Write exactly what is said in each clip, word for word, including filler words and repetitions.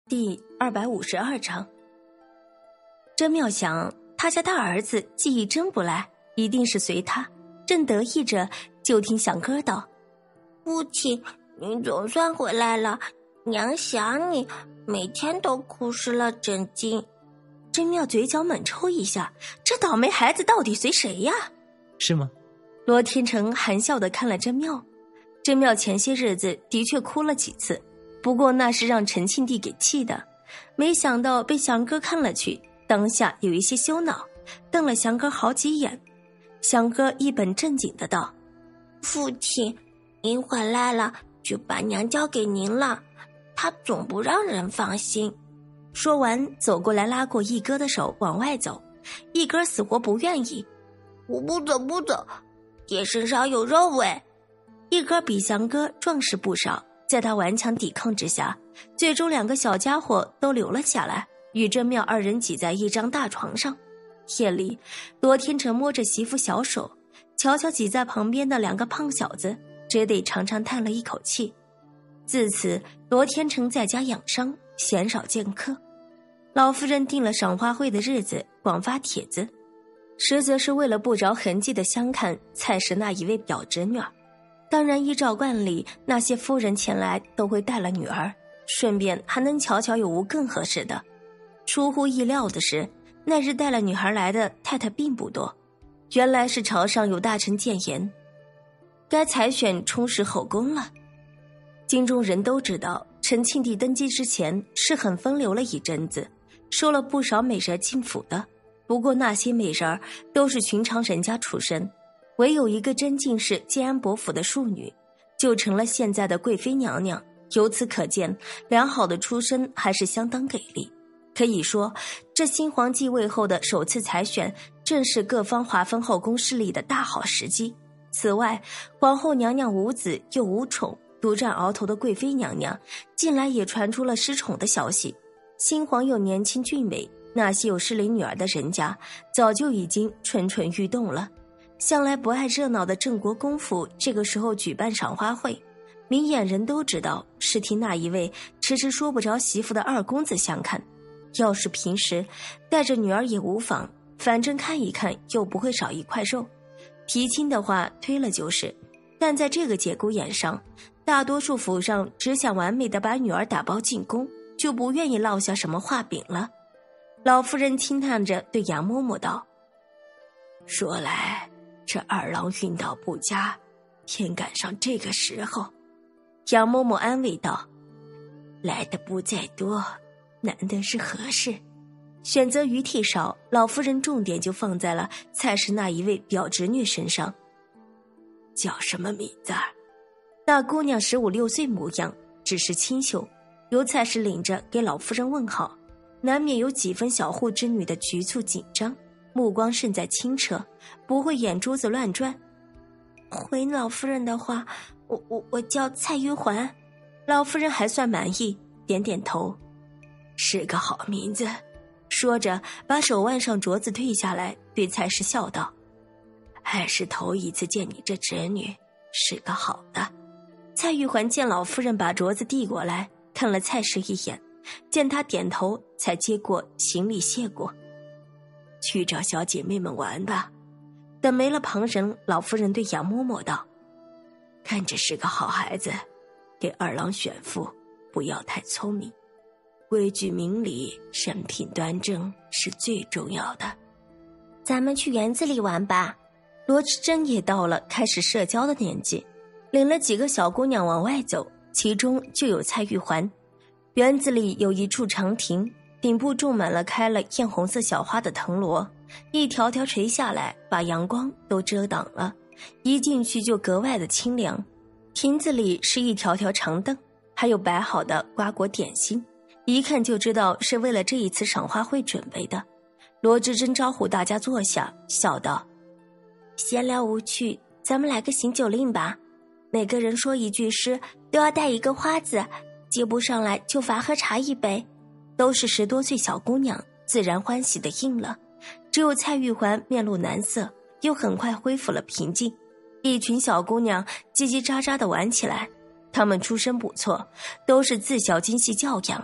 第二百五十二章。真妙想，他家大儿子记忆真不赖，一定是随他。正得意着，就听响哥道： 父亲，你总算回来了，娘想你，每天都哭湿了枕巾。 真妙嘴角猛抽一下，这倒霉孩子到底随谁呀？ 是吗？ 罗天成含笑地看了真妙。真妙前些日子的确哭了几次，不过那是让陈庆帝给气的，没想到被祥哥看了去，当下有一些羞恼，瞪了祥哥好几眼。祥哥一本正经的道： 父亲，您回来了，就把娘交给您了，他总不让人放心。 说完走过来拉过一哥的手往外走，一哥死活不愿意。 我不走不走，爹身上有肉味。 一哥比祥哥壮实不少，在他顽强抵抗之下，最终两个小家伙都留了下来，与真妙二人挤在一张大床上。夜里，罗天成摸着媳妇小手，瞧瞧挤在旁边的两个胖小子，只得长长叹了一口气。自此，罗天成在家养伤，鲜少见客。老夫人定了赏花会的日子，广发帖子，实则是为了不着痕迹的相看蔡氏那一位表侄女儿。当然依照惯例，那些夫人前来都会带了女儿，顺便还能瞧瞧有无更合适的。出乎意料的是，那日带了女孩来的太太并不多，原来是朝上有大臣谏言，该采选充实后宫了。京中人都知道，陈庆帝登基之前是很风流了一阵子，收了不少美人进府的，不过那些美人都是寻常人家出身，唯有一个真进士建安伯府的庶女，就成了现在的贵妃娘娘。由此可见，良好的出身还是相当给力。可以说，这新皇继位后的首次采选，正是各方划分后宫势力的大好时机。此外，皇后娘娘无子又无宠，独占鳌头的贵妃娘娘，近来也传出了失宠的消息。新皇又年轻俊美，那些有适龄女儿的人家，早就已经蠢蠢欲动了。向来不爱热闹的郑国公府这个时候举办赏花会，明眼人都知道是替那一位迟迟说不着媳妇的二公子相看。要是平时带着女儿也无妨，反正看一看又不会少一块肉，提亲的话推了就是。但在这个节骨眼上，大多数府上只想完美的把女儿打包进宫，就不愿意落下什么画饼了。老夫人轻叹着对杨嬷嬷道：说来这二郎运道不佳，偏赶上这个时候。杨嬷嬷安慰道：来的不在多，难的是合适。选择余地少，老夫人重点就放在了蔡氏那一位表侄女身上。叫什么名字？那姑娘十五六岁模样，只是清秀，由蔡氏领着给老夫人问好，难免有几分小户之女的局促紧张，目光胜在清澈，不会眼珠子乱转。回老夫人的话，我我我叫蔡玉环。老夫人还算满意，点点头。是个好名字。说着把手腕上镯子退下来，对蔡氏笑道：还是头一次见你这侄女，是个好的。蔡玉环见老夫人把镯子递过来，看了蔡氏一眼，见她点头，才接过行礼谢过。去找小姐妹们玩吧。等没了旁人，老夫人对杨嬷嬷道：看着是个好孩子，给二郎选妇不要太聪明，规矩明理，人品端正是最重要的。 咱们去园子里玩吧。 罗知真也到了开始社交的年纪，领了几个小姑娘往外走，其中就有蔡玉环。园子里有一处长亭，顶部种满了开了艳红色小花的藤萝，一条条垂下来，把阳光都遮挡了，一进去就格外的清凉。亭子里是一条条长凳，还有摆好的瓜果点心，一看就知道是为了这一次赏花会准备的。罗知真招呼大家坐下，笑道：闲聊无趣，咱们来个行酒令吧。每个人说一句诗，都要带一个花字，接不上来就罚喝茶一杯。都是十多岁小姑娘，自然欢喜的应了。只有蔡玉环面露难色，又很快恢复了平静。一群小姑娘叽叽喳喳地玩起来，她们出身不错，都是自小精细教养，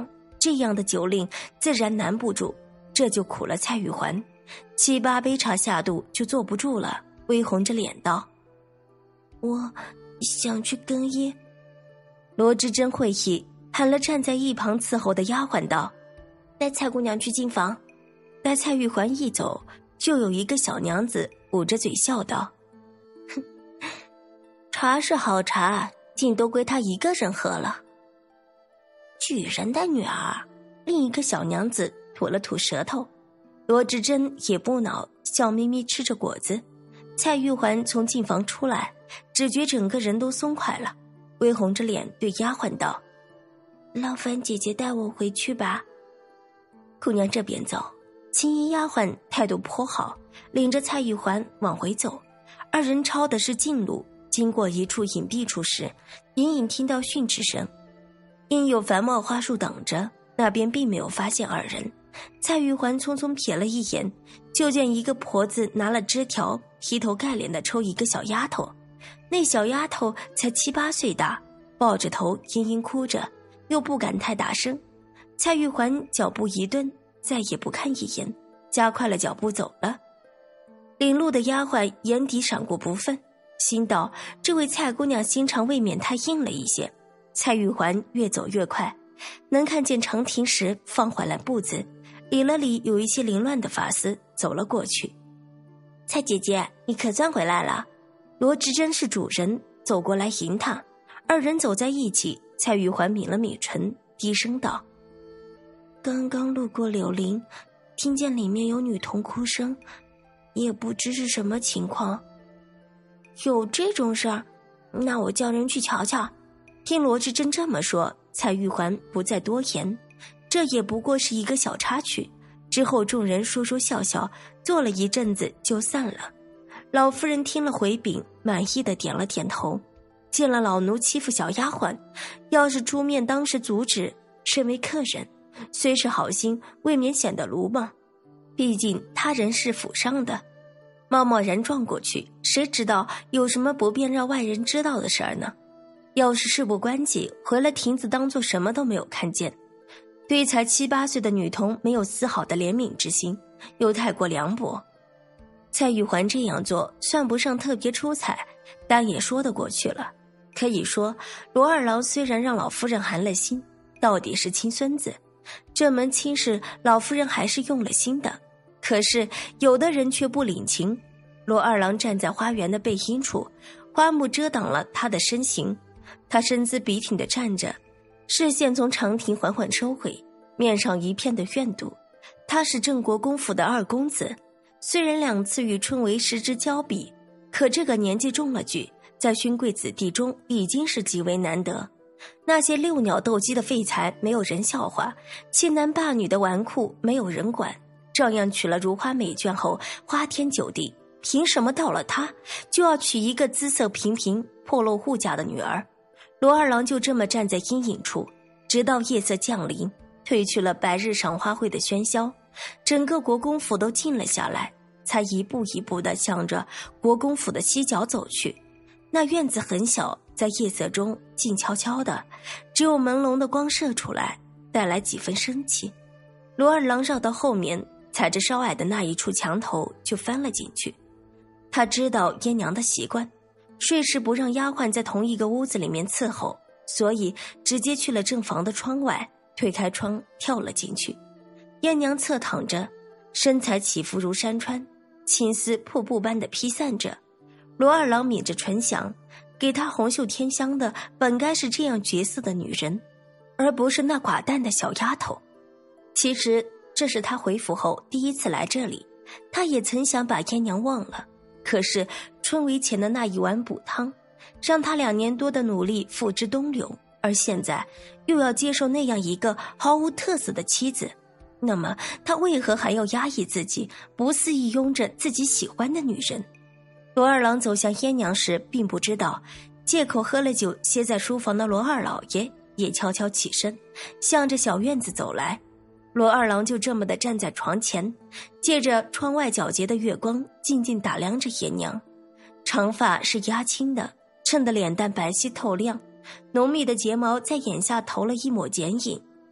这样的酒令自然难不住，这就苦了蔡玉环。七八杯茶下肚就坐不住了，微红着脸道： 我想去更衣。 罗知真会意，喊了站在一旁伺候的丫鬟道： 带蔡姑娘去进房。 待蔡玉环一走，就有一个小娘子捂着嘴笑道： 哼，茶是好茶，竟都归她一个人喝了。 举人的女儿。另一个小娘子吐了吐舌头。罗知真也不恼，笑眯眯吃着果子。蔡玉环从进房出来，只觉整个人都松快了，微红着脸对丫鬟道： 劳烦姐姐带我回去吧。 姑娘这边走。青衣丫鬟态度颇好，领着蔡玉环往回走。二人抄的是近路，经过一处隐蔽处时，隐隐听到训斥声。因有繁茂花树挡着，那边并没有发现二人。蔡玉环匆匆瞥了一眼，就见一个婆子拿了枝条，劈头盖脸地抽一个小丫头。那小丫头才七八岁大，抱着头嘤嘤哭着，又不敢太大声。蔡玉环脚步一顿，再也不看一眼，加快了脚步走了。领路的丫鬟眼底闪过不忿，心道这位蔡姑娘心肠未免太硬了一些。蔡玉环越走越快，能看见长亭时放缓了步子，理了理有一些凌乱的发丝，走了过去。 蔡姐姐，你可算回来了。 罗知真是主人，走过来迎她。二人走在一起，蔡玉环抿了抿唇，低声道： 刚刚路过柳林，听见里面有女童哭声，也不知是什么情况。有这种事儿？那我叫人去瞧瞧。 听罗知真这么说，蔡玉环不再多言，这也不过是一个小插曲。之后众人说说笑笑，坐了一阵子就散了。老夫人听了回禀，满意的点了点头。见了老奴欺负小丫鬟，要是出面当时阻止，身为客人，虽是好心，未免显得鲁莽。毕竟他人是府上的，贸贸然撞过去，谁知道有什么不便让外人知道的事儿呢？要是事不关己，回了亭子当作什么都没有看见。对才七八岁的女童没有丝毫的怜悯之心，又太过凉薄。蔡玉环这样做算不上特别出彩，但也说得过去了。可以说罗二郎虽然让老夫人寒了心，到底是亲孙子，这门亲事老夫人还是用了心的。可是有的人却不领情。罗二郎站在花园的背阴处，花木遮挡了他的身形，他身姿笔挺地站着，视线从长亭缓缓收回，面上一片的怨毒。他是郑国公府的二公子，虽然两次与春闱失之交臂，可这个年纪中了举，在勋贵子弟中已经是极为难得。那些遛鸟斗鸡的废材没有人笑话，欺男霸女的纨绔没有人管，照样娶了如花美眷后花天酒地，凭什么到了他就要娶一个姿色平平破落户家的女儿？罗二郎就这么站在阴影处，直到夜色降临，褪去了白日赏花会的喧嚣，整个国公府都静了下来，才一步一步地向着国公府的西角走去。那院子很小，在夜色中静悄悄的，只有朦胧的光射出来，带来几分生气。罗二郎绕到后面，踩着稍矮的那一处墙头就翻了进去。他知道燕娘的习惯，睡时不让丫鬟在同一个屋子里面伺候，所以直接去了正房的窗外，推开窗跳了进去。燕娘侧躺着，身材起伏如山川，青丝瀑布般的披散着。罗二郎抿着唇想，给她红袖添香的本该是这样绝色的女人，而不是那寡淡的小丫头。其实这是他回府后第一次来这里，他也曾想把燕娘忘了，可是春闱前的那一碗补汤，让他两年多的努力付之东流，而现在又要接受那样一个毫无特色的妻子，那么他为何还要压抑自己，不肆意拥着自己喜欢的女人？罗二郎走向燕娘时并不知道，借口喝了酒歇在书房的罗二老爷也悄悄起身，向着小院子走来。罗二郎就这么的站在床前，借着窗外皎洁的月光静静打量着燕娘。长发是压青的，衬得脸蛋白皙透亮，浓密的睫毛在眼下投了一抹剪影，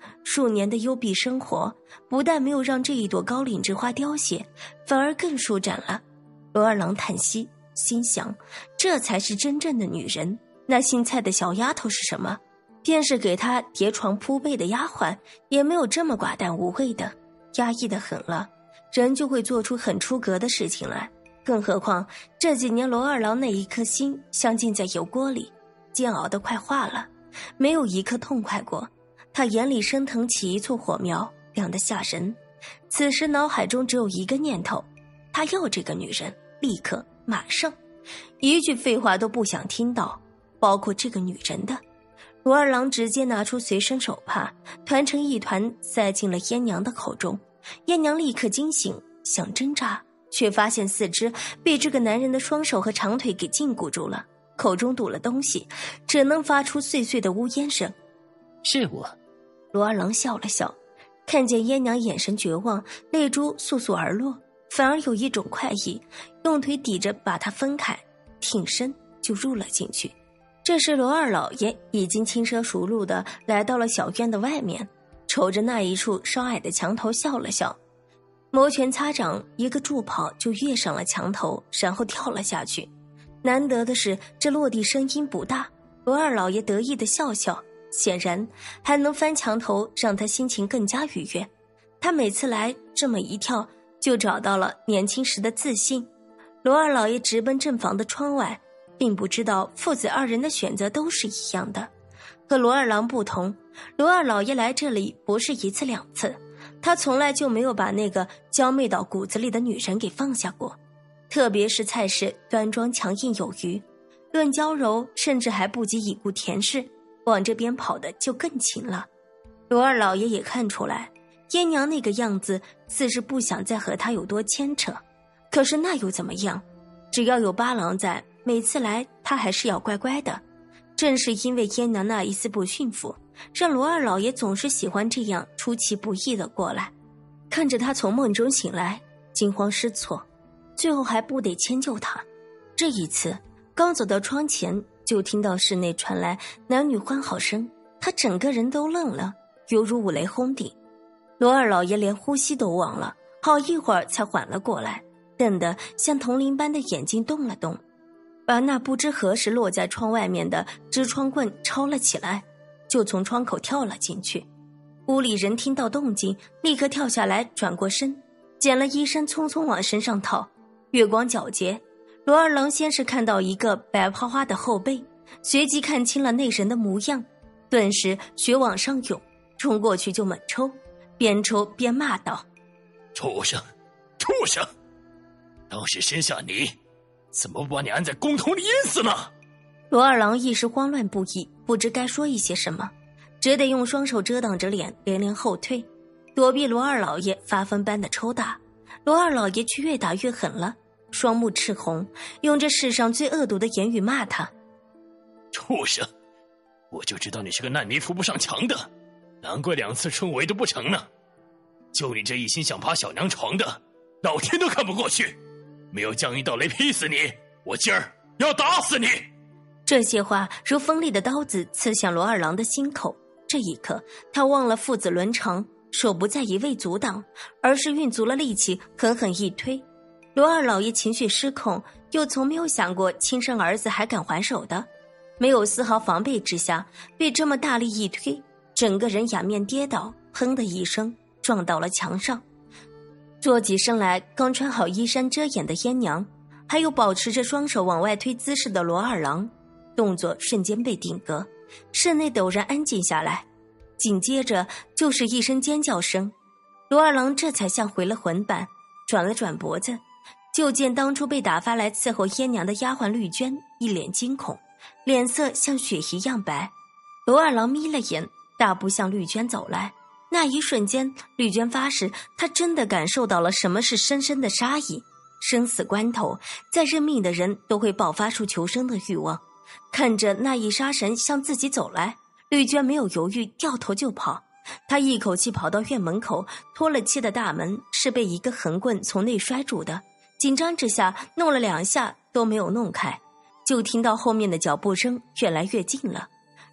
数年的幽闭生活不但没有让这一朵高岭之花凋谢，反而更舒展了。罗二郎叹息，心想，这才是真正的女人。那姓蔡的小丫头是什么？便是给她叠床铺被的丫鬟，也没有这么寡淡无味的。压抑得很了，人就会做出很出格的事情来。更何况这几年罗二郎那一颗心像浸在油锅里，煎熬得快化了，没有一刻痛快过。他眼里升腾起一簇火苗，亮得吓人。此时脑海中只有一个念头，他要这个女人，立刻马上，一句废话都不想听到，包括这个女人的。罗二郎直接拿出随身手帕，团成一团塞进了燕娘的口中。燕娘立刻惊醒，想挣扎，却发现四肢被这个男人的双手和长腿给禁锢住了，口中堵了东西，只能发出碎碎的呜咽声。 是我。 罗二郎笑了笑，看见燕娘眼神绝望，泪珠簌簌而落，反而有一种快意，用腿抵着把她分开，挺身就入了进去。这时罗二老爷已经轻车熟路地来到了小院的外面，瞅着那一处稍矮的墙头笑了笑，摩拳擦掌，一个助跑就跃上了墙头，然后跳了下去。难得的是这落地声音不大，罗二老爷得意地笑笑，显然还能翻墙头，让他心情更加愉悦。他每次来这么一跳，就找到了年轻时的自信。罗二老爷直奔正房的窗外，并不知道父子二人的选择都是一样的。和罗二郎不同，罗二老爷来这里不是一次两次，他从来就没有把那个娇媚到骨子里的女人给放下过。特别是蔡氏端庄强硬有余，论娇柔甚至还不及已故田氏，往这边跑的就更勤了。罗二老爷也看出来，燕娘那个样子似是不想再和他有多牵扯，可是那又怎么样？只要有八郎在，每次来他还是要乖乖的。正是因为燕娘那一丝不驯服，让罗二老爷总是喜欢这样出其不意的过来。看着他从梦中醒来，惊慌失措，最后还不得迁就他。这一次刚走到窗前，就听到室内传来男女欢好声，他整个人都愣了，犹如五雷轰顶。罗二老爷连呼吸都忘了，好一会儿才缓了过来，瞪得像铜铃般的眼睛动了动，把那不知何时落在窗外面的支窗棍抄了起来，就从窗口跳了进去。屋里人听到动静，立刻跳下来，转过身，捡了衣衫，匆匆往身上套。月光皎洁，罗二郎先是看到一个白花花的后背，随即看清了那人的模样，顿时血往上涌，冲过去就猛抽，边抽边骂道： 畜生，畜生！当时生下你，怎么不把你按在公桶里淹死呢？ 罗二郎一时慌乱不已，不知该说一些什么，只得用双手遮挡着脸，连连后退，躲避罗二老爷发疯般的抽打。罗二老爷却越打越狠了，双目赤红，用这世上最恶毒的言语骂他： 畜生！我就知道你是个烂泥扶不上墙的，难怪两次春闱都不成呢。就你这一心想爬小娘床的，老天都看不过去，没有降一道雷劈死你，我今儿要打死你！ 这些话如锋利的刀子刺向罗二郎的心口。这一刻他忘了父子伦常，手不再一味阻挡，而是运足了力气狠狠一推。罗二老爷情绪失控，又从没有想过亲生儿子还敢还手的，没有丝毫防备之下，被这么大力一推，整个人仰面跌倒，砰的一声撞到了墙上。坐起身来，刚穿好衣衫遮掩的燕娘，还有保持着双手往外推姿势的罗二郎，动作瞬间被定格，室内陡然安静下来，紧接着就是一声尖叫声。罗二郎这才像回了魂般，转了转脖子，就见当初被打发来伺候燕娘的丫鬟绿娟一脸惊恐，脸色像血一样白。罗二郎眯了眼，大步向绿娟走来。那一瞬间，绿娟发誓她真的感受到了什么是深深的杀意。生死关头，再认命的人都会爆发出求生的欲望。看着那一杀神向自己走来，绿娟没有犹豫，掉头就跑。她一口气跑到院门口，脱了漆的大门是被一个横棍从内摔住的，紧张之下弄了两下都没有弄开，就听到后面的脚步声越来越近了。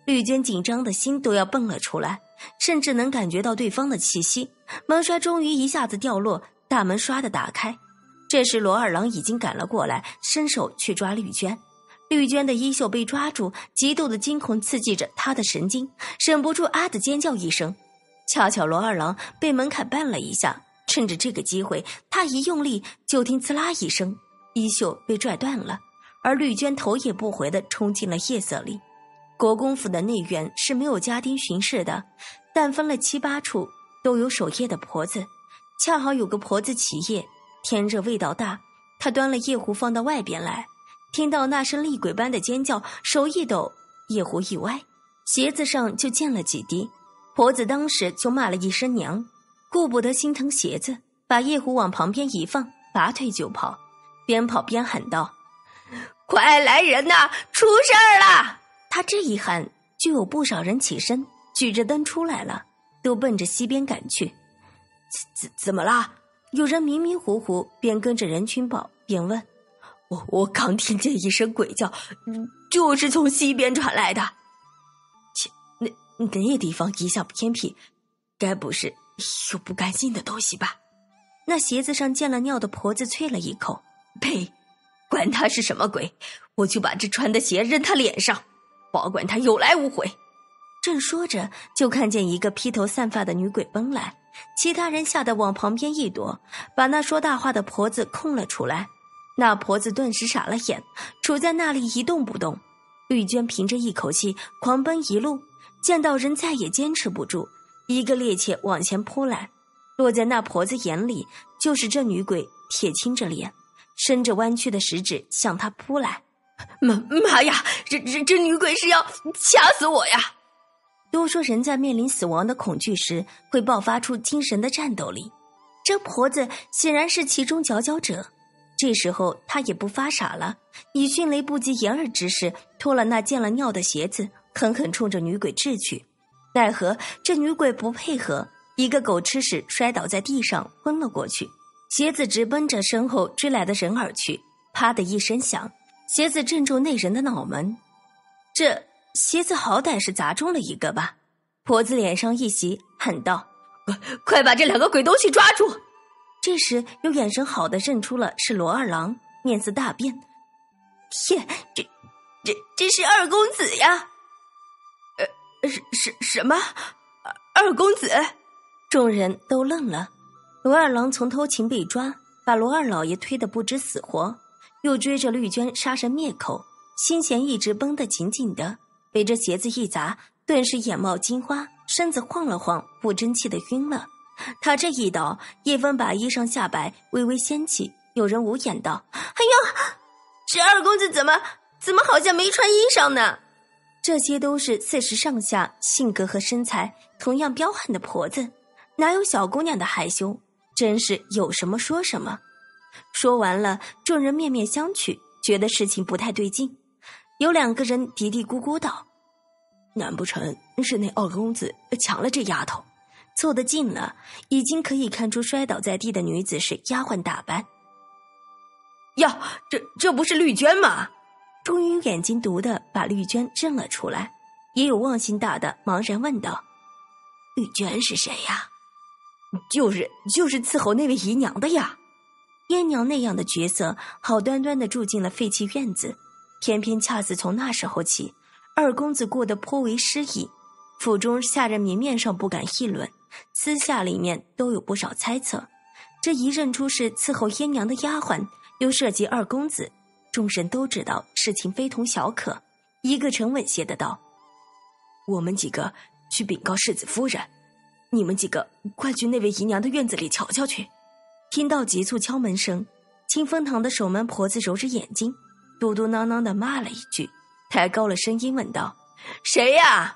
绿娟紧张的心都要蹦了出来，甚至能感觉到对方的气息。门刷终于一下子掉落，大门唰的打开。这时罗二郎已经赶了过来，伸手去抓绿娟。绿娟的衣袖被抓住，极度的惊恐刺激着她的神经，忍不住啊的尖叫一声。恰巧罗二郎被门槛绊了一下，趁着这个机会，他一用力，就听刺啦一声，衣袖被拽断了，而绿娟头也不回地冲进了夜色里。国公府的内院是没有家丁巡视的，但分了七八处都有守夜的婆子。恰好有个婆子起夜，天热味道大，她端了夜壶放到外边来，听到那声厉鬼般的尖叫，手一抖，夜壶一歪，鞋子上就溅了几滴。婆子当时就骂了一声娘，顾不得心疼鞋子，把夜壶往旁边一放，拔腿就跑，边跑边喊道：快来人呐，出事儿了！他这一喊，就有不少人起身，举着灯出来了，都奔着西边赶去。怎怎么啦？有人迷迷糊糊，边跟着人群跑边问。我我刚听见一声鬼叫，就是从西边传来的。切，那那地方一向偏僻，该不是有不干净的东西吧？那鞋子上溅了尿的婆子啐了一口，呸！管他是什么鬼，我就把这穿的鞋扔他脸上，保管他有来无回。正说着，就看见一个披头散发的女鬼奔来，其他人吓得往旁边一躲，把那说大话的婆子控了出来。那婆子顿时傻了眼，杵在那里一动不动。绿娟凭着一口气狂奔一路，见到人再也坚持不住，一个趔趄往前扑来，落在那婆子眼里，就是这女鬼铁青着脸，伸着弯曲的食指向她扑来。妈妈呀，这这这女鬼是要掐死我呀！都说人在面临死亡的恐惧时，会爆发出精神的战斗力，这婆子显然是其中佼佼者。这时候她也不发傻了，以迅雷不及掩耳之势脱了那溅了尿的鞋子，狠狠冲着女鬼掷去。奈何这女鬼不配合，一个狗吃屎摔倒在地上昏了过去，鞋子直奔着身后追来的人而去，啪的一声响，鞋子正中那人的脑门。这鞋子好歹是砸中了一个吧？婆子脸上一袭，喊道：快把这两个鬼东西抓住！这时有眼神好的认出了是罗二郎，面色大变。天，这这这是二公子呀！呃，什什什么？二公子？众人都愣了。罗二郎从偷情被抓，把罗二老爷推得不知死活，又追着绿娟杀人灭口，心弦一直绷得紧紧的，被这鞋子一砸，顿时眼冒金花，身子晃了晃，不争气的晕了。他这一倒，叶枫把衣裳下摆，微微掀起，有人无言道：哎呦，这二公子怎么怎么好像没穿衣裳呢？这些都是四十上下，性格和身材同样彪悍的婆子，哪有小姑娘的害羞，真是有什么说什么。说完了，众人面面相觑，觉得事情不太对劲。有两个人嘀嘀咕咕道：难不成是那二公子抢了这丫头？凑得近了，已经可以看出摔倒在地的女子是丫鬟打扮。呀，这这不是绿娟吗？终于眼睛毒的把绿娟认了出来，也有忘性大的茫然问道：绿娟是谁呀？就是就是伺候那位姨娘的呀。燕娘那样的角色，好端端的住进了废弃院子，偏偏恰似从那时候起，二公子过得颇为失意，府中下人明面上不敢议论，私下里面都有不少猜测。这一认出是伺候燕娘的丫鬟，又涉及二公子，众人都知道事情非同小可。一个沉稳些的道：我们几个去禀告世子夫人，你们几个快去那位姨娘的院子里瞧瞧去。听到急促敲门声，清风堂的守门婆子揉着眼睛，嘟嘟囔囔地骂了一句，抬高了声音问道：谁呀？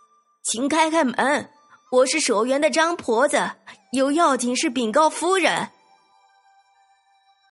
请开开门，我是守园的张婆子，有要紧事禀告夫人。